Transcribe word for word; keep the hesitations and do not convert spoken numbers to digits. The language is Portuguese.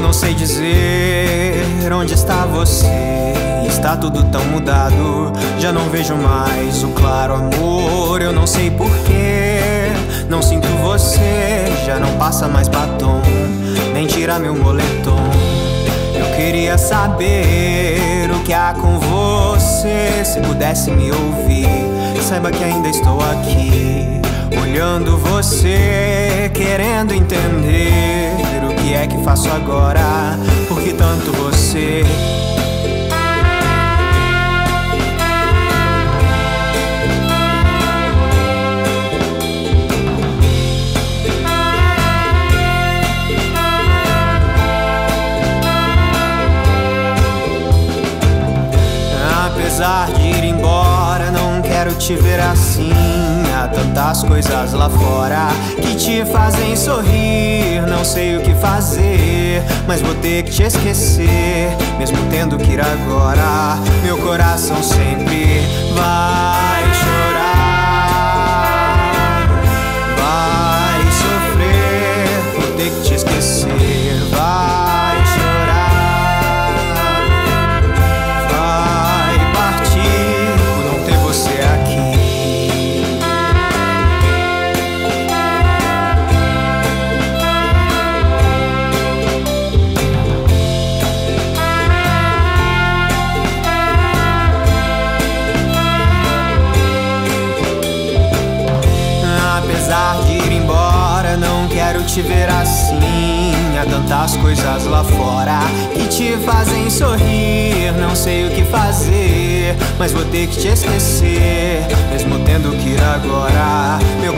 não sei dizer onde está você. Está tudo tão mudado, já não vejo mais o claro amor. Eu não sei porquê, não sinto você. Já não passa mais batom, nem tira meu moletom. Eu queria saber o que há com você. Se pudesse me ouvir, saiba que ainda estou aqui, olhando você, querendo entender o que é que faço agora, por que tanto você. Apesar de ir embora, não quero te ver assim. Há tantas coisas lá fora que te fazem sorrir. Não sei o que fazer, mas vou ter que te esquecer, mesmo tendo que ir agora. Meu coração sempre vai chorar, vai sofrer, vou ter que te esquecer. Vai chorar, vai partir por não ter você aqui. Apesar de ir embora, não quero te ver assim. Há tantas coisas lá fora que te fazem sorrir. Não sei o que fazer, mas vou ter que te esquecer, mesmo tendo que ir agora. Meu